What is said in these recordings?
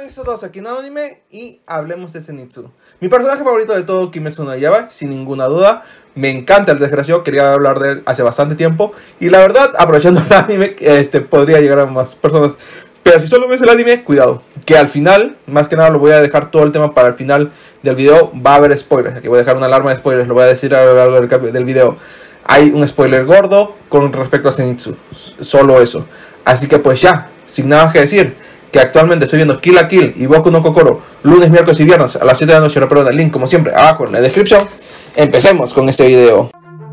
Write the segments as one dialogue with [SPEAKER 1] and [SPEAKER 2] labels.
[SPEAKER 1] Bienvenidos a todos aquí en Anime y hablemos de Zenitsu. Mi personaje favorito de todo, Kimetsu no Yaiba, sin ninguna duda. Me encanta el desgraciado, quería hablar de él hace bastante tiempo. Y la verdad, aprovechando el anime, podría llegar a más personas. Pero si solo ves el anime, cuidado, que al final, más que nada lo voy a dejar todo el tema para el final del video. Va a haber spoilers, aquí voy a dejar una alarma de spoilers, lo voy a decir a lo largo del video. Hay un spoiler gordo con respecto a Zenitsu, solo eso. Así que pues ya, sin nada que decir, que actualmente estoy viendo Kill la Kill y Boku no Kokoro lunes, miércoles y viernes a las 7 de la noche. Recuerden el link como siempre abajo en la descripción. Empecemos con este video.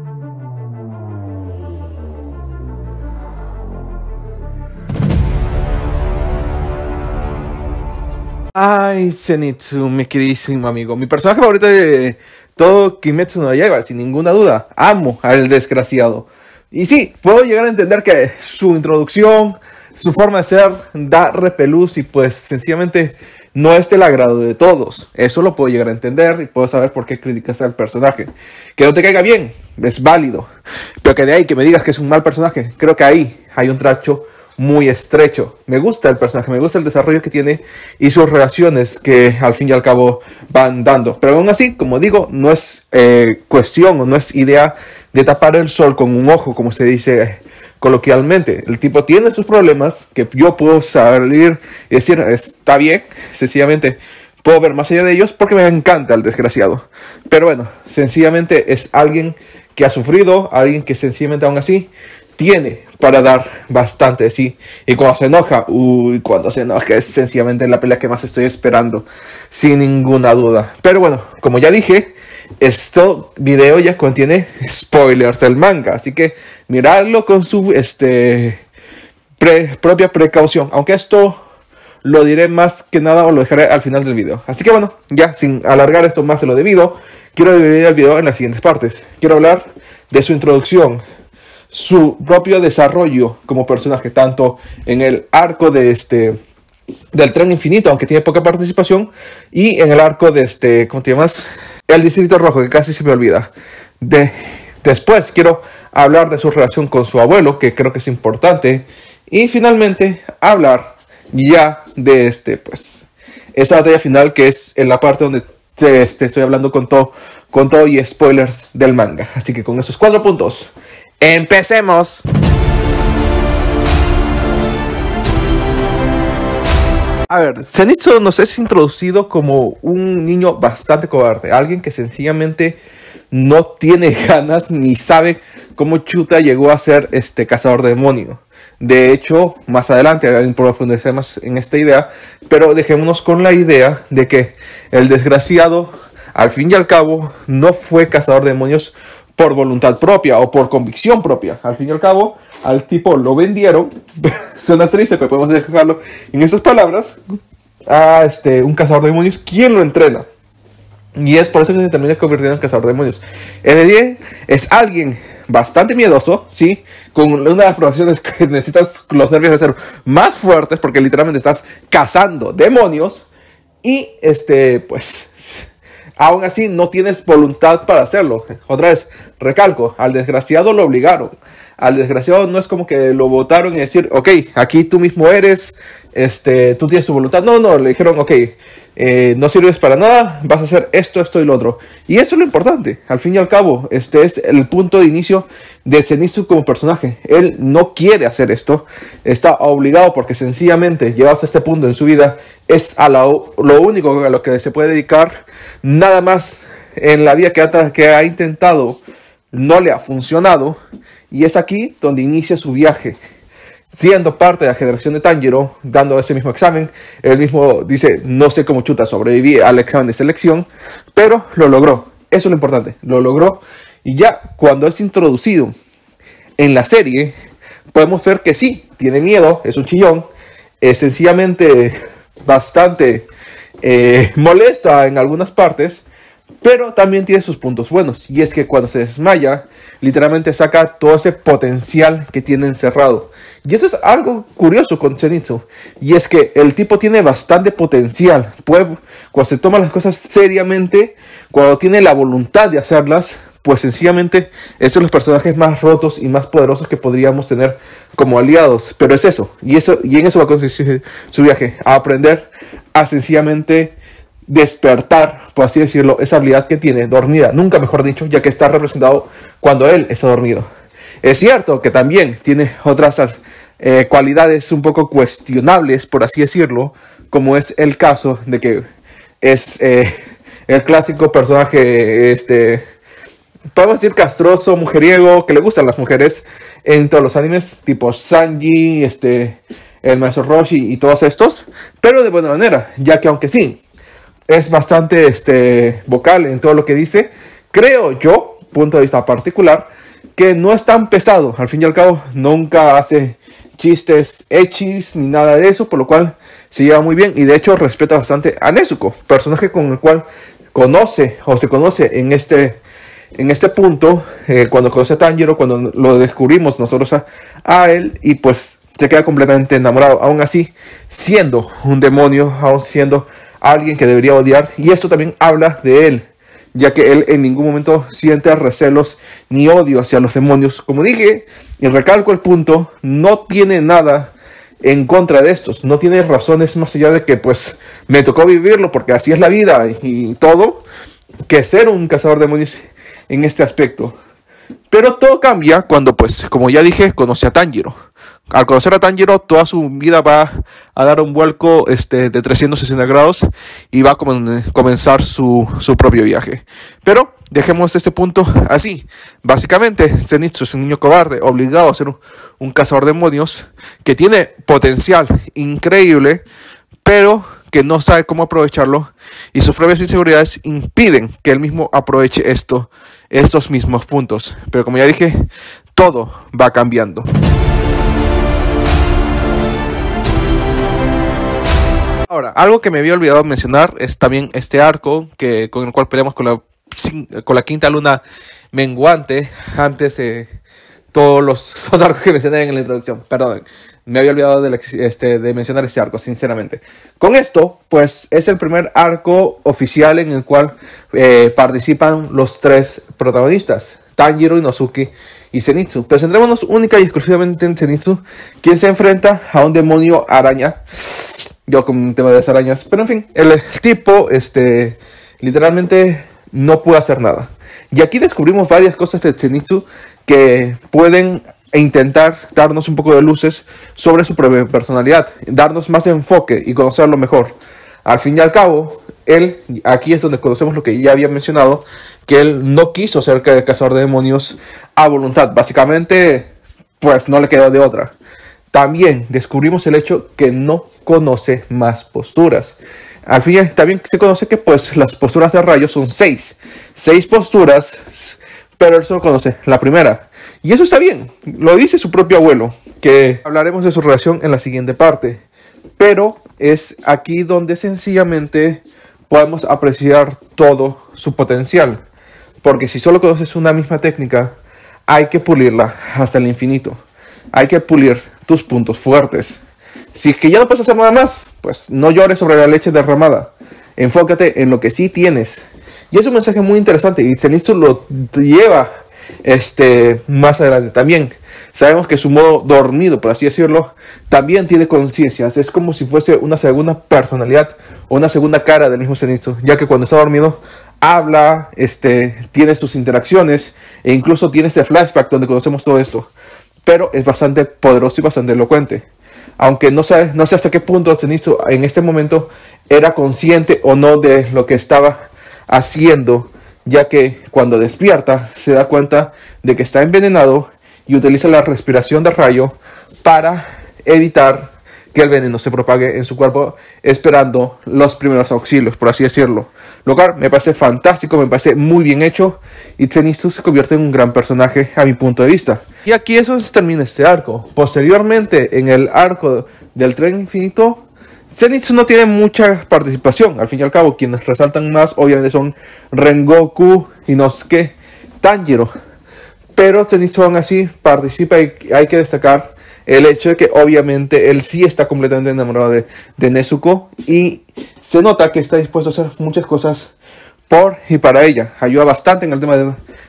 [SPEAKER 1] Ay, Zenitsu, mi queridísimo amigo. Mi personaje favorito de todo Kimetsu no Yaiba, sin ninguna duda. Amo al desgraciado. Y sí, puedo llegar a entender que su introducción, su forma de ser, da repelús y pues sencillamente no es del agrado de todos. Eso lo puedo llegar a entender y puedo saber por qué criticas al personaje. Que no te caiga bien, es válido. Pero que de ahí que me digas que es un mal personaje, creo que ahí hay un tracho muy estrecho. Me gusta el personaje, me gusta el desarrollo que tiene y sus relaciones que al fin y al cabo van dando. Pero aún así, como digo, no es cuestión o no es idea de tapar el sol con un ojo, como se dice coloquialmente. El tipo tiene sus problemas que yo puedo salir y decir, está bien, sencillamente puedo ver más allá de ellos porque me encanta el desgraciado. Pero bueno, sencillamente es alguien que ha sufrido, alguien que sencillamente aún así tiene para dar bastante de sí. Y cuando se enoja, cuando se enoja es sencillamente la pelea que más estoy esperando, sin ninguna duda. Pero bueno, como ya dije, este video ya contiene spoilers del manga, así que miradlo con su propia precaución, aunque esto lo diré más que nada o lo dejaré al final del video. Así que bueno, ya sin alargar esto más de lo debido, quiero dividir el video en las siguientes partes. Quiero hablar de su introducción, su propio desarrollo como personaje, tanto en el arco de del tren infinito, aunque tiene poca participación, y en el arco de ¿cómo te llamas? El distrito rojo, que casi se me olvida. Después quiero hablar de su relación con su abuelo, que creo que es importante, y finalmente hablar ya de pues esa batalla final, que es en la parte donde estoy hablando con todo y spoilers del manga. Así que con esos 4 puntos empecemos. A ver, Zenitsu nos es introducido como un niño bastante cobarde, alguien que sencillamente no tiene ganas ni sabe cómo chuta llegó a ser cazador de demonios. De hecho, más adelante profundizar más en esta idea, pero dejémonos con la idea de que el desgraciado, al fin y al cabo, no fue cazador de demonios por voluntad propia o por convicción propia. Al fin y al cabo, al tipo lo vendieron, suena triste, pero podemos dejarlo en esas palabras, a un cazador de demonios. ¿Quién lo entrena? Y es por eso que se termina convirtiendo en cazador de demonios. NDE es alguien bastante miedoso, sí, con una de las profesiones que necesitas los nervios de ser más fuertes, porque literalmente estás cazando demonios. Y pues aún así no tienes voluntad para hacerlo. Otra vez, recalco, al desgraciado lo obligaron. Al desgraciado no es como que lo votaron y decir, ok, aquí tú mismo eres, tú tienes tu voluntad. No, le dijeron, ok, no sirves para nada, vas a hacer esto y lo otro. Y eso es lo importante. Al fin y al cabo, este es el punto de inicio de Zenitsu como personaje. Él no quiere hacer esto, está obligado porque sencillamente llegado hasta este punto en su vida es a lo único a lo que se puede dedicar. Nada más en la vida que ha intentado no le ha funcionado, y es aquí donde inicia su viaje. Siendo parte de la generación de Tanjiro, dando ese mismo examen, él mismo dice, no sé cómo chuta sobreviví al examen de selección, pero lo logró. Eso es lo importante, lo logró. Y ya cuando es introducido en la serie, podemos ver que sí, tiene miedo, es un chillón, es sencillamente bastante molesto en algunas partes, pero también tiene sus puntos buenos. Y es que cuando se desmaya, literalmente saca todo ese potencial que tiene encerrado. Y eso es algo curioso con Zenitsu. Y es que el tipo tiene bastante potencial. Cuando se toma las cosas seriamente, cuando tiene la voluntad de hacerlas, pues sencillamente es de los personajes más rotos y más poderosos que podríamos tener como aliados. Pero es eso, y en eso va a consistir su viaje, a aprender a sencillamente despertar, por así decirlo, esa habilidad que tiene dormida, nunca mejor dicho, ya que está representado cuando él está dormido. Es cierto que también tiene otras cualidades un poco cuestionables, por así decirlo, como es el caso de que es el clásico personaje, podemos decir castroso, mujeriego, que le gustan las mujeres en todos los animes, tipo Sanji, el maestro Roshi y todos estos, pero de buena manera, ya que aunque sí, es bastante vocal en todo lo que dice, creo yo, punto de vista particular, que no es tan pesado. Al fin y al cabo, nunca hace chistes echis ni nada de eso, por lo cual se lleva muy bien y de hecho respeta bastante a Nezuko, personaje con el cual se conoce en este punto, cuando conoce a Tanjiro, cuando lo descubrimos nosotros a él, y pues se queda completamente enamorado, aún así siendo un demonio, aún siendo alguien que debería odiar, y esto también habla de él, ya que él en ningún momento siente recelos ni odio hacia los demonios. Como dije, y recalco el punto, no tiene nada en contra de estos, no tiene razones más allá de que pues me tocó vivirlo porque así es la vida y todo, que ser un cazador de demonios en este aspecto. Pero todo cambia cuando, pues, como ya dije, conoce a Tanjiro. Al conocer a Tanjiro, toda su vida va a dar un vuelco de 360 grados y va a comenzar su propio viaje. Pero dejemos este punto así. Básicamente, Zenitsu es un niño cobarde, obligado a ser un cazador de demonios, que tiene potencial increíble, pero que no sabe cómo aprovecharlo, y sus propias inseguridades impiden que él mismo aproveche estos mismos puntos. Pero como ya dije, todo va cambiando. Ahora, algo que me había olvidado mencionar es también este arco con el cual peleamos con la quinta luna menguante, antes de todos los arcos que mencioné en la introducción. Perdón, me había olvidado de mencionar este arco, sinceramente. Con esto, pues, es el primer arco oficial en el cual participan los tres protagonistas, Tanjiro, Inosuke y Zenitsu. Pero centrémonos única y exclusivamente en Zenitsu, quien se enfrenta a un demonio araña. Yo con un tema de las arañas, pero en fin, el tipo, literalmente no puede hacer nada. Y aquí descubrimos varias cosas de Zenitsu que pueden intentar darnos un poco de luces sobre su propia personalidad, darnos más enfoque y conocerlo mejor. Al fin y al cabo, aquí es donde conocemos lo que ya había mencionado, que él no quiso ser cazador de demonios a voluntad. Básicamente, pues no le quedó de otra. También descubrimos el hecho que no conoce más posturas. Al fin también se conoce que pues las posturas de rayo son 6 posturas, pero él solo conoce la primera. Y eso está bien, lo dice su propio abuelo, que hablaremos de su relación en la siguiente parte. Pero es aquí donde sencillamente podemos apreciar todo su potencial. Porque si solo conoces una misma técnica, hay que pulirla hasta el infinito. Hay que pulir tus puntos fuertes. Si es que ya no puedes hacer nada más, pues no llores sobre la leche derramada. Enfócate en lo que sí tienes. Y es un mensaje muy interesante y Zenitsu lo lleva más adelante también. Sabemos que su modo dormido, por así decirlo, también tiene conciencias. Es como si fuese una segunda personalidad o una segunda cara del mismo Zenitsu, ya que cuando está dormido habla, tiene sus interacciones e incluso tiene este flashback donde conocemos todo esto. Pero es bastante poderoso y bastante elocuente. Aunque no sé hasta qué punto Zenitsu en este momento era consciente o no de lo que estaba haciendo, ya que cuando despierta se da cuenta de que está envenenado y utiliza la respiración de rayo para evitar que el veneno se propague en su cuerpo, esperando los primeros auxilios, por así decirlo. Lo cual me parece fantástico, me parece muy bien hecho, y Zenitsu se convierte en un gran personaje a mi punto de vista. Y aquí es donde se termina este arco. Posteriormente, en el arco del tren infinito, Zenitsu no tiene mucha participación. Al fin y al cabo, quienes resaltan más obviamente son Rengoku, Inosuke, Tanjiro. Pero Zenitsu aún así participa, y hay que destacar el hecho de que obviamente él sí está completamente enamorado de Nezuko, y se nota que está dispuesto a hacer muchas cosas por y para ella. Ayuda bastante en el tema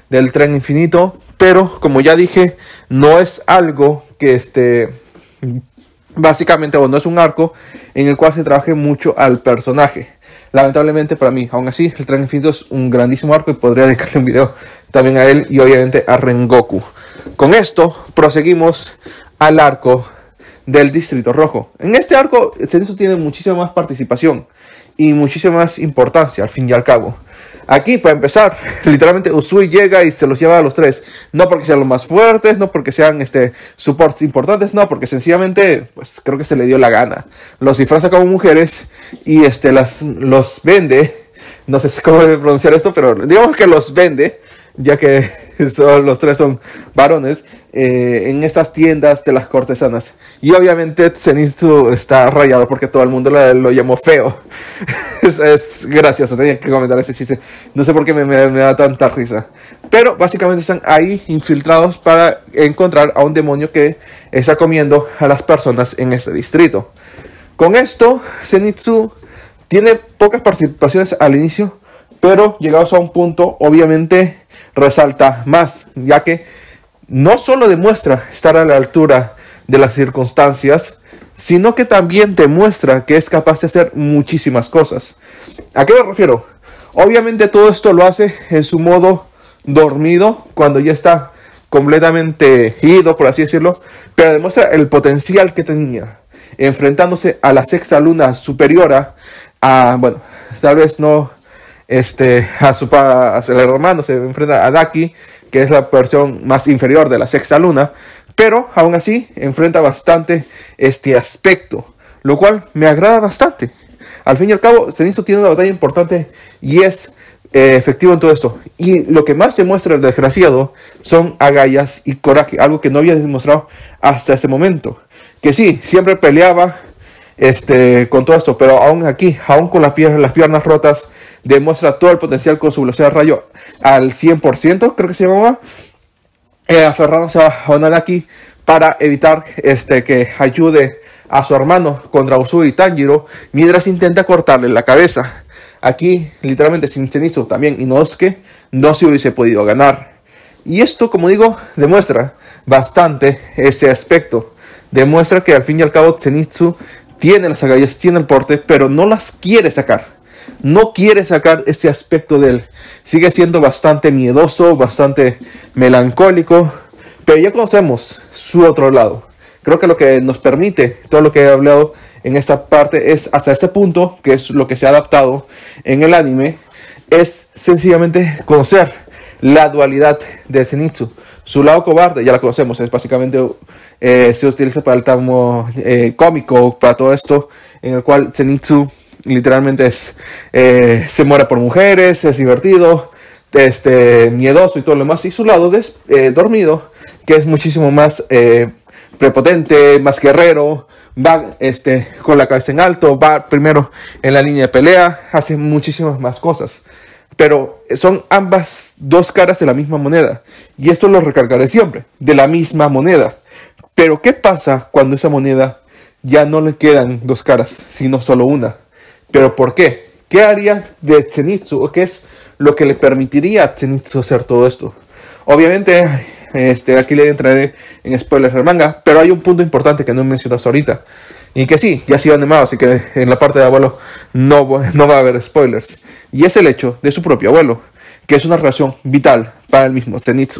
[SPEAKER 1] del tren infinito, pero como ya dije, no es algo que básicamente, o no es un arco en el cual se trabaje mucho al personaje. Lamentablemente para mí, aún así, el tren infinito es un grandísimo arco y podría dedicarle un video también a él y obviamente a Rengoku. Con esto proseguimos al arco del Distrito Rojo. En este arco, Zenitsu tiene muchísima más participación y muchísima más importancia al fin y al cabo. Aquí, para empezar, literalmente Usui llega y se los lleva a los tres. No porque sean los más fuertes, no porque sean supports importantes, no, porque sencillamente, pues creo que se le dio la gana. Los disfraza como mujeres y los vende. No sé cómo pronunciar esto, pero digamos que los vende, ya que los tres son varones, en estas tiendas de las cortesanas. Y obviamente Zenitsu está rayado porque todo el mundo lo llamó feo. es gracioso, tenía que comentar ese chiste. No sé por qué me da tanta risa. Pero básicamente están ahí infiltrados para encontrar a un demonio que está comiendo a las personas en este distrito. Con esto, Zenitsu tiene pocas participaciones al inicio, pero llegados a un punto, obviamente resalta más, ya que no solo demuestra estar a la altura de las circunstancias, sino que también demuestra que es capaz de hacer muchísimas cosas. ¿A qué me refiero? Obviamente todo esto lo hace en su modo dormido, cuando ya está completamente ido, por así decirlo, pero demuestra el potencial que tenía, enfrentándose a la sexta luna superiora, bueno, tal vez no a el hermano, se enfrenta a Daki, que es la versión más inferior de la sexta luna, pero aún así enfrenta bastante este aspecto, lo cual me agrada bastante. Al fin y al cabo, Zenitsu tiene una batalla importante y es efectivo en todo esto. Y lo que más demuestra el desgraciado son agallas y coraje, algo que no había demostrado hasta este momento. Que sí, siempre peleaba con todo esto, pero aún aquí, aún con las piernas rotas, demuestra todo el potencial con su velocidad de rayo al 100%, creo que se llamaba, aferrándose a Onadaki para evitar que ayude a su hermano contra Usui y Tanjiro, mientras intenta cortarle la cabeza. Aquí, literalmente, sin Zenitsu también Inosuke, no se hubiese podido ganar. Y esto, como digo, demuestra bastante ese aspecto. Demuestra que al fin y al cabo Zenitsu tiene las agallas, tiene el porte, pero no las quiere sacar. No quiere sacar ese aspecto de él. Sigue siendo bastante miedoso, bastante melancólico, pero ya conocemos su otro lado. Creo que lo que nos permite, todo lo que he hablado en esta parte, es hasta este punto, que es lo que se ha adaptado en el anime, es sencillamente conocer la dualidad de Zenitsu. Su lado cobarde, ya la conocemos, es básicamente se utiliza para el tramo cómico, para todo esto, en el cual Zenitsu literalmente se muere por mujeres, es divertido, miedoso y todo lo demás. Y su lado dormido, que es muchísimo más prepotente, más guerrero, va con la cabeza en alto, va primero en la línea de pelea, hace muchísimas más cosas. Pero son ambas dos caras de la misma moneda. Y esto lo recalcaré siempre, de la misma moneda. Pero ¿qué pasa cuando esa moneda ya no le quedan dos caras, sino solo una? ¿Pero por qué? ¿Qué haría de Zenitsu? ¿O qué es lo que le permitiría a Zenitsu hacer todo esto? Obviamente, aquí le entraré en spoilers del manga, pero hay un punto importante que no he mencionado hasta ahorita. Y que sí, ya ha sido animado, así que en la parte de abuelo no va a haber spoilers. Y es el hecho de su propio abuelo, que es una relación vital para el mismo Zenitsu.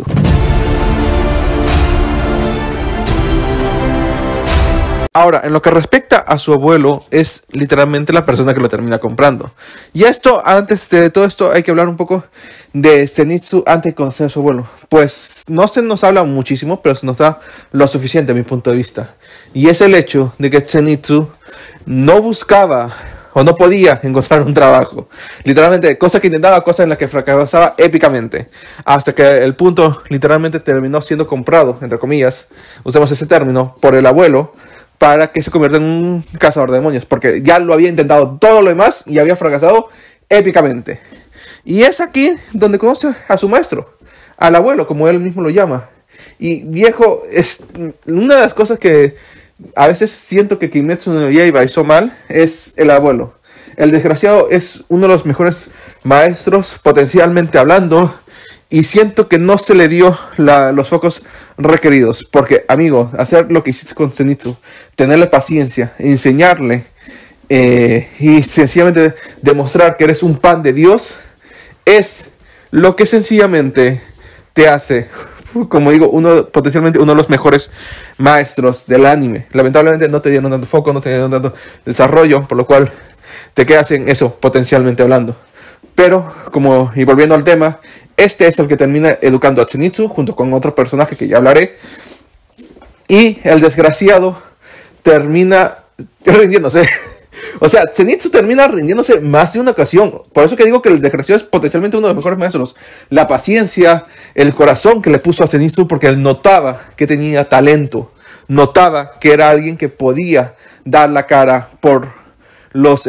[SPEAKER 1] Ahora, en lo que respecta a su abuelo, es literalmente la persona que lo termina comprando. Y esto, antes de todo esto, hay que hablar un poco de Zenitsu antes de conocer a su abuelo. Pues no se nos habla muchísimo, pero se nos da lo suficiente a mi punto de vista. Y es el hecho de que Zenitsu no buscaba o no podía encontrar un trabajo. Literalmente, cosa que intentaba, cosa en la que fracasaba épicamente. Hasta que el punto literalmente terminó siendo comprado, entre comillas, usamos ese término, por el abuelo, para que se convierta en un cazador de demonios, porque ya lo había intentado todo lo demás y había fracasado épicamente. Y es aquí donde conoce a su maestro, al abuelo, como él mismo lo llama. Y viejo, es una de las cosas que a veces siento que Kimetsu no Yaiba hizo mal, es el abuelo. El desgraciado es uno de los mejores maestros, potencialmente hablando, y siento que no se le dio los focos requeridos. Porque, amigo, hacer lo que hiciste con Zenitsu, tenerle paciencia, enseñarle y sencillamente demostrar que eres un pan de Dios, es lo que sencillamente te hace, como digo, potencialmente uno de los mejores maestros del anime. Lamentablemente no te dieron tanto foco, no te dieron tanto desarrollo, por lo cual te quedas en eso, potencialmente hablando. Pero, y volviendo al tema, este es el que termina educando a Zenitsu junto con otro personaje que ya hablaré. Y el desgraciado termina rindiéndose. O sea, Zenitsu termina rindiéndose más de una ocasión. Por eso que digo que el desgraciado es potencialmente uno de los mejores maestros. La paciencia, el corazón que le puso a Zenitsu, porque él notaba que tenía talento. Notaba que era alguien que podía dar la cara por los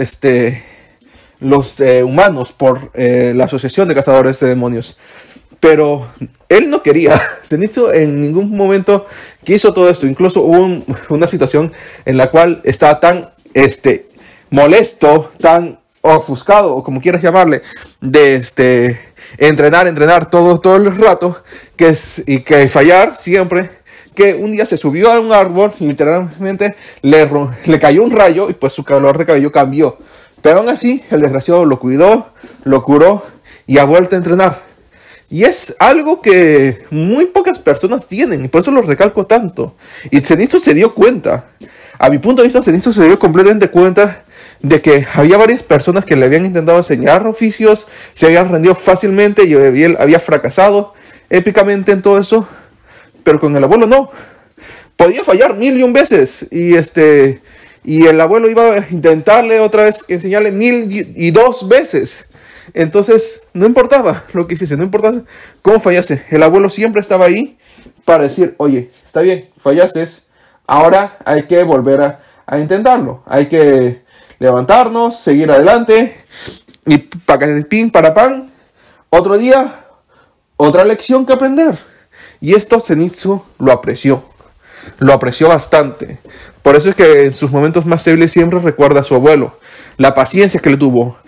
[SPEAKER 1] humanos, por la asociación de cazadores de demonios. Pero él no quería. Zenitsu en ningún momento quiso todo esto. Incluso hubo una situación en la cual estaba tan molesto, tan ofuscado, o como quieras llamarle, de entrenar todo el rato, y que fallar siempre, que un día se subió a un árbol y literalmente le cayó un rayo y pues su color de cabello cambió. Pero aún así, el desgraciado lo cuidó, lo curó y ha vuelto a entrenar. Y es algo que muy pocas personas tienen, y por eso lo recalco tanto. Y Zenitsu se dio cuenta. A mi punto de vista, Zenitsu se dio completamente cuenta de que había varias personas que le habían intentado enseñar oficios, se habían rendido fácilmente y él había fracasado épicamente en todo eso. Pero con el abuelo no. Podía fallar 1001 veces. Y el abuelo iba a intentarle otra vez enseñarle 1002 veces. Entonces, no importaba lo que hiciese, no importaba cómo fallase. El abuelo siempre estaba ahí para decir, oye, está bien, fallaste. Ahora hay que volver a intentarlo. Hay que levantarnos, seguir adelante. Y para pan, otro día, otra lección que aprender. Y esto Zenitsu lo apreció. Lo apreció bastante. Por eso es que en sus momentos más débiles siempre recuerda a su abuelo. La paciencia que le tuvo.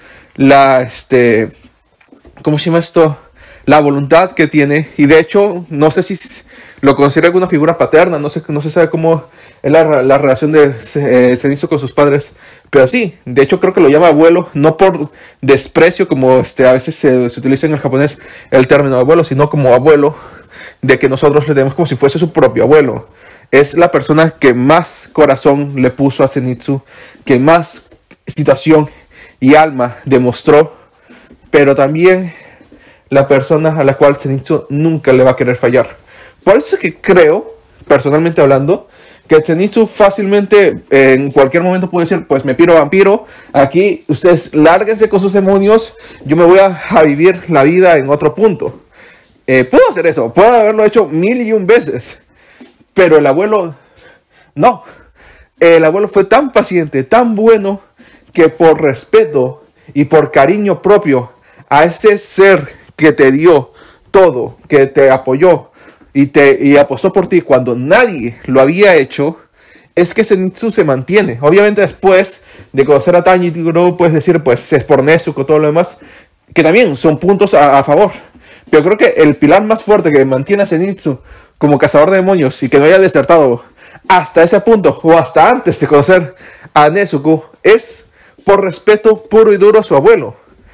[SPEAKER 1] ¿Cómo se llama esto? La voluntad que tiene. Y de hecho, no sé si lo considera alguna figura paterna. No se sabe cómo es la relación de Zenitsu con sus padres. Pero sí, de hecho creo que lo llama abuelo. No por desprecio como a veces se utiliza en el japonés el término abuelo. Sino como abuelo. De que nosotros le tenemos como si fuese su propio abuelo. Es la persona que más corazón le puso a Zenitsu. Que más situación y alma demostró. Pero también la persona a la cual Zenitsu nunca le va a querer fallar. Por eso es que creo, personalmente hablando, que Zenitsu fácilmente en cualquier momento puede decir, pues me piro vampiro, aquí ustedes lárguense con sus demonios, yo me voy a vivir la vida en otro punto. Puedo hacer eso, puedo haberlo hecho 1001 veces, pero el abuelo no. El abuelo fue tan paciente, tan bueno, que por respeto y por cariño propio a ese ser que te dio todo, que te apoyó y apostó por ti cuando nadie lo había hecho, es que Zenitsu se mantiene. Obviamente después de conocer a Tanjiro, puedes decir, pues es por Nezuko, todo lo demás, que también son puntos a favor. Pero creo que el pilar más fuerte que mantiene a Zenitsu como cazador de demonios y que no haya desertado hasta ese punto o hasta antes de conocer a Nezuko es por respeto puro y duro a su abuelo.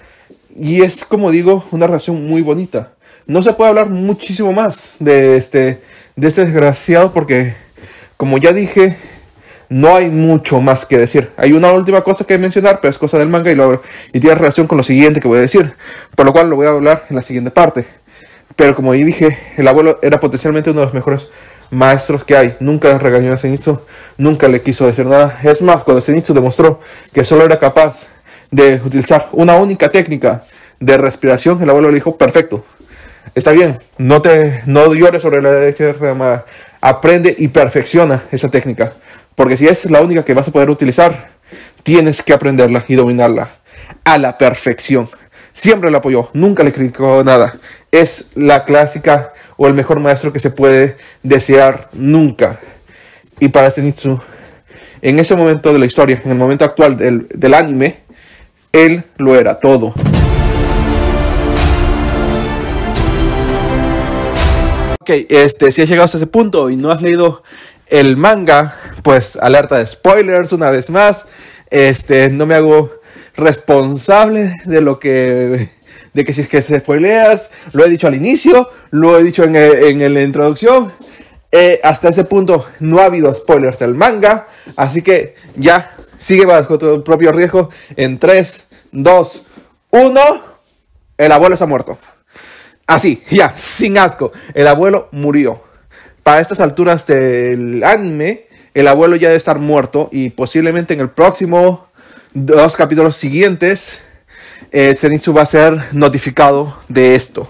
[SPEAKER 1] Y es, como digo, una relación muy bonita. No se puede hablar muchísimo más de este desgraciado porque, como ya dije, no hay mucho más que decir. Hay una última cosa que mencionar, pero es cosa del manga y tiene relación con lo siguiente que voy a decir. Por lo cual lo voy a hablar en la siguiente parte. Pero como ya dije, el abuelo era potencialmente uno de los mejores maestros que hay. Nunca regañó a Zenitsu, nunca le quiso decir nada. Es más, cuando Zenitsu demostró que solo era capaz de utilizar una única técnica de respiración, el abuelo le dijo, perfecto, está bien, no llores sobre la leche, aprende y perfecciona esa técnica, porque si es la única que vas a poder utilizar, tienes que aprenderla y dominarla a la perfección. Siempre le apoyó, nunca le criticó nada. Es la clásica o el mejor maestro que se puede desear nunca. Y para Zenitsu, en ese momento de la historia, en el momento actual del anime, él lo era todo. Ok, si has llegado hasta ese punto y no has leído el manga, pues alerta de spoilers una vez más. No me hago responsable de que si es que se spoileas, lo he dicho al inicio, lo he dicho en la introducción. Hasta ese punto no ha habido spoilers del manga, así que ya sigue bajo tu propio riesgo. En 3, 2, 1, el abuelo está muerto. Así, ya, sin asco. El abuelo murió. Para estas alturas del anime, el abuelo ya debe estar muerto. Y posiblemente en el próximo 2 capítulos siguientes, Zenitsu va a ser notificado de esto.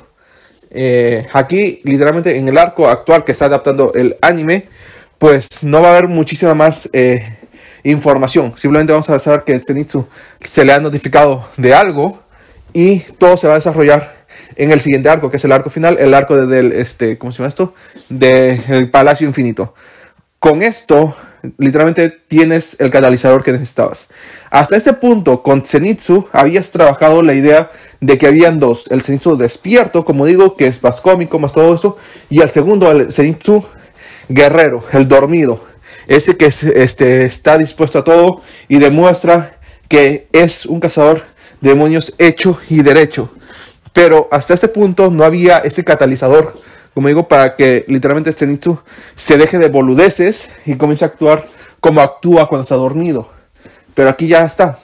[SPEAKER 1] Aquí, literalmente, en el arco actual que está adaptando el anime, pues no va a haber muchísima más información. Simplemente vamos a saber que Zenitsu se le ha notificado de algo. Y todo se va a desarrollar en el siguiente arco, que es el arco final, el arco ¿cómo se llama esto? Del Palacio Infinito. Con esto, literalmente tienes el catalizador que necesitabas. Hasta este punto, con Zenitsu, habías trabajado la idea de que habían dos. El Zenitsu despierto, como digo, que es más cómico, más todo eso. Y el segundo, el Zenitsu guerrero, el dormido. Ese que está dispuesto a todo y demuestra que es un cazador de demonios hecho y derecho. Pero hasta este punto no había ese catalizador, como digo, para que literalmente Zenitsu se deje de boludeces y comience a actuar como actúa cuando está dormido. Pero aquí ya está.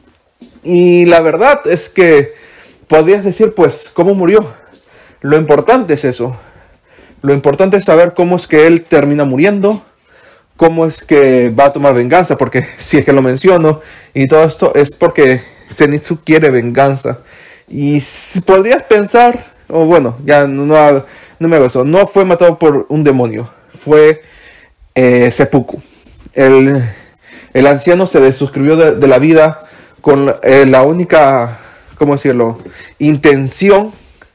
[SPEAKER 1] Y la verdad es que podrías decir, pues, ¿cómo murió? Lo importante es eso. Lo importante es saber cómo es que él termina muriendo, cómo es que va a tomar venganza, porque si es que lo menciono y todo esto es porque Zenitsu quiere venganza. Y podrías pensar, o bueno, ya no me hago eso, no fue matado por un demonio, fue Seppuku. El anciano se desuscribió de la vida con la única, ¿cómo decirlo?, intención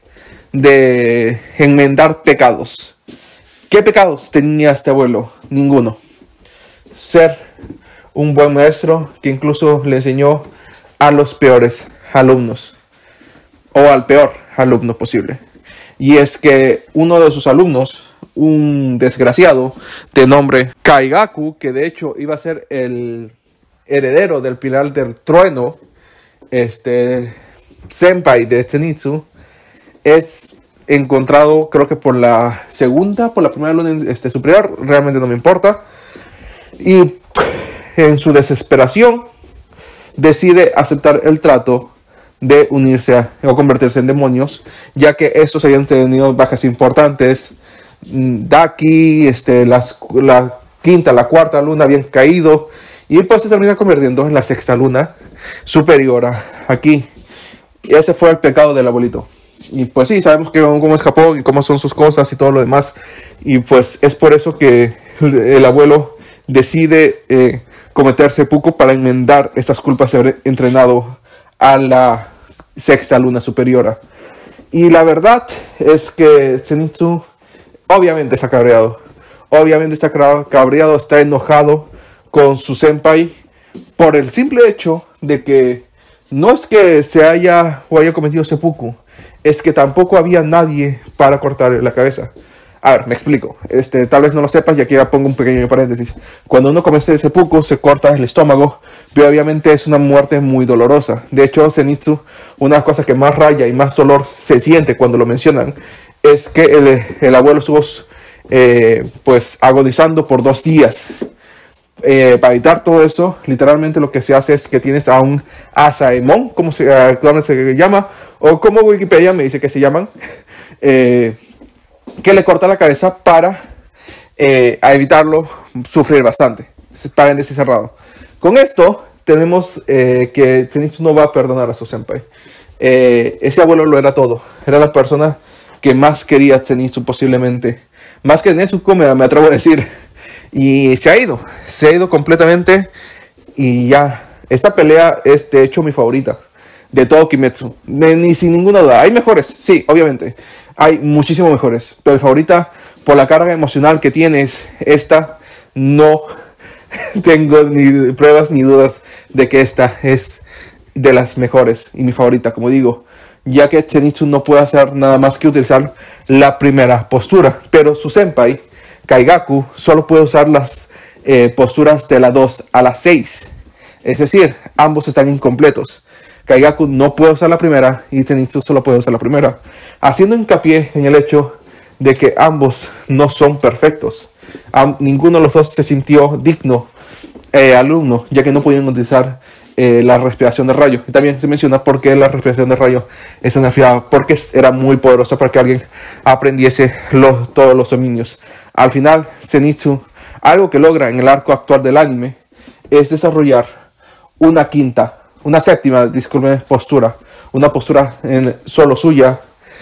[SPEAKER 1] de enmendar pecados. ¿Qué pecados tenía este abuelo? Ninguno. Ser un buen maestro que incluso le enseñó a los peores alumnos. O al peor alumno posible. Y es que uno de sus alumnos, un desgraciado de nombre Kaigaku, que de hecho iba a ser el heredero del Pilar del Trueno, senpai de Zenitsu, es encontrado, creo que por la primera luna superior, realmente no me importa. Y en su desesperación decide aceptar el trato de unirse o convertirse en demonios, ya que estos habían tenido bajas importantes. Daki, la quinta, la cuarta luna habían caído y pues se termina convirtiendo en la sexta luna superior aquí. Y ese fue el pecado del abuelito. Y pues sí, sabemos que cómo escapó y cómo son sus cosas y todo lo demás. Y pues es por eso que el abuelo decide cometer seppuku para enmendar estas culpas de haber entrenado a la sexta luna superior. Y la verdad es que Zenitsu obviamente está cabreado. Obviamente está cabreado, está enojado con su senpai por el simple hecho de que no es que se haya cometido seppuku, es que tampoco había nadie para cortarle la cabeza. A ver, me explico. Tal vez no lo sepas y aquí ya pongo un pequeño paréntesis. Cuando uno comete seppuku, se corta el estómago, pero obviamente es una muerte muy dolorosa. De hecho, Zenitsu, una de las cosas que más raya y más dolor se siente cuando lo mencionan, es que el abuelo estuvo pues agonizando por 2 días. Para evitar todo eso, literalmente lo que se hace es que tienes a un Asaemon, como actualmente se llama, o como Wikipedia me dice que se llaman, que le corta la cabeza para a evitarlo sufrir bastante. Paréntesis cerrado. Con esto tenemos que Zenitsu no va a perdonar a su senpai. Ese abuelo lo era todo. Era la persona que más quería Zenitsu posiblemente. Más que Nezuko, me atrevo a decir. Y se ha ido completamente. Y ya, esta pelea es de hecho mi favorita de todo Kimetsu. Ni sin ninguna duda. Hay mejores, sí, obviamente. Hay muchísimo mejores. Pero mi favorita, por la carga emocional que tienes, esta no tengo ni pruebas ni dudas de que esta es de las mejores. Y mi favorita, como digo. ya que Zenitsu no puede hacer nada más que utilizar la primera postura, pero su senpai, Kaigaku, solo puede usar las posturas de la 2 a la 6, es decir, ambos están incompletos. Kaigaku no puede usar la primera y Zenitsu solo puede usar la primera, haciendo hincapié en el hecho de que ambos no son perfectos. Ninguno de los dos se sintió digno alumno, ya que no podían utilizar la respiración de rayo. Y también se menciona por qué la respiración de rayo es desafiada, porque era muy poderosa para que alguien aprendiese todos los dominios. Al final, Zenitsu, algo que logra en el arco actual del anime, es desarrollar una séptima, disculpen, postura. Una postura solo suya.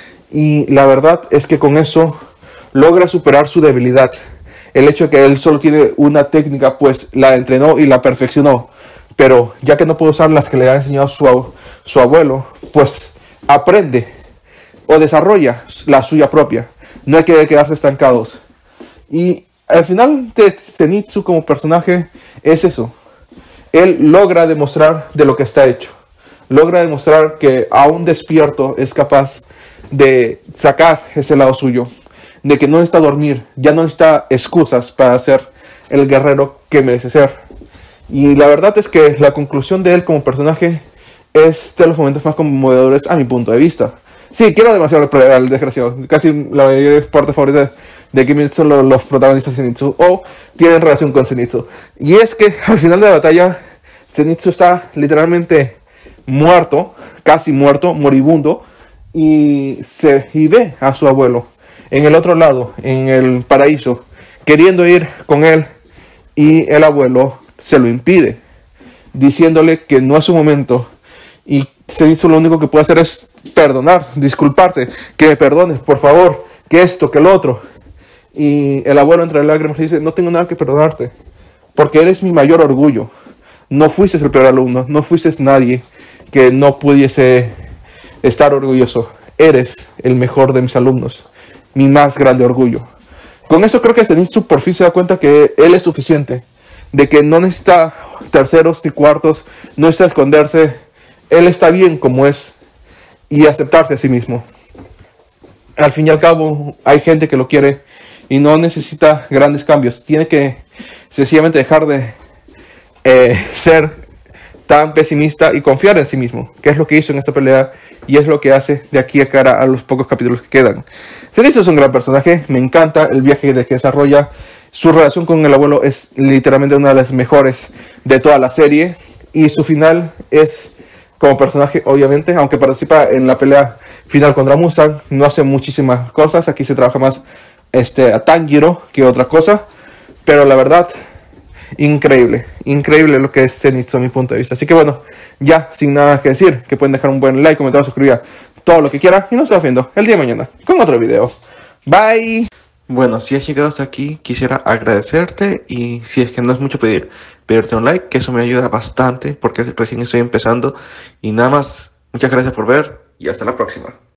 [SPEAKER 1] Y la verdad es que con eso logra superar su debilidad. El hecho de que él solo tiene una técnica, pues la entrenó y la perfeccionó. Pero ya que no puede usar las que le ha enseñado su abuelo, pues aprende o desarrolla la suya propia. No hay que quedarse estancados. Y al final de Zenitsu como personaje es eso. Él logra demostrar de lo que está hecho. Logra demostrar que aún despierto es capaz de sacar ese lado suyo. De que no necesita dormir. Ya no necesita excusas para ser el guerrero que merece ser. Y la verdad es que la conclusión de él como personaje es de los momentos más conmovedores a mi punto de vista. Sí, quiero demasiado al desgraciado. Casi la mayoría de partes favoritas de Kimi son los protagonistas de Zenitsu o tienen relación con Zenitsu. Y es que al final de la batalla, Zenitsu está literalmente muerto, casi muerto, moribundo, y ve a su abuelo en el otro lado, en el paraíso, queriendo ir con él, y el abuelo se lo impide, diciéndole que no es su momento. Y Zenitsu lo único que puede hacer es perdonar, disculparse, que me perdones, por favor, que esto, que lo otro. Y el abuelo entre lágrimas le dice: no tengo nada que perdonarte, porque eres mi mayor orgullo. No fuiste el peor alumno, no fuiste nadie que no pudiese estar orgulloso. Eres el mejor de mis alumnos, mi más grande orgullo. Con eso creo que Zenitsu por fin se da cuenta que él es suficiente, de que no necesita terceros ni cuartos, no necesita esconderse. Él está bien como es y aceptarse a sí mismo. Al fin y al cabo, hay gente que lo quiere y no necesita grandes cambios. Tiene que sencillamente dejar de ser tan pesimista y confiar en sí mismo, que es lo que hizo en esta pelea y es lo que hace de aquí a cara a los pocos capítulos que quedan. Zenitsu es un gran personaje, me encanta el viaje que desarrolla. Su relación con el abuelo es literalmente una de las mejores de toda la serie, y su final es, como personaje, obviamente, aunque participa en la pelea final contra Mustang, no hace muchísimas cosas. Aquí se trabaja más a Tanjiro que otra cosa, pero la verdad, increíble lo que es Zenitsu a mi punto de vista. Así que bueno, ya sin nada que decir, que pueden dejar un buen like, comentar, suscribir, todo lo que quieran, y nos vemos viendo el día de mañana con otro video. Bye. Bueno, si has llegado hasta aquí, quisiera agradecerte, y si es que no es mucho pedirte un like, que eso me ayuda bastante porque recién estoy empezando. Y nada más, muchas gracias por ver y hasta la próxima.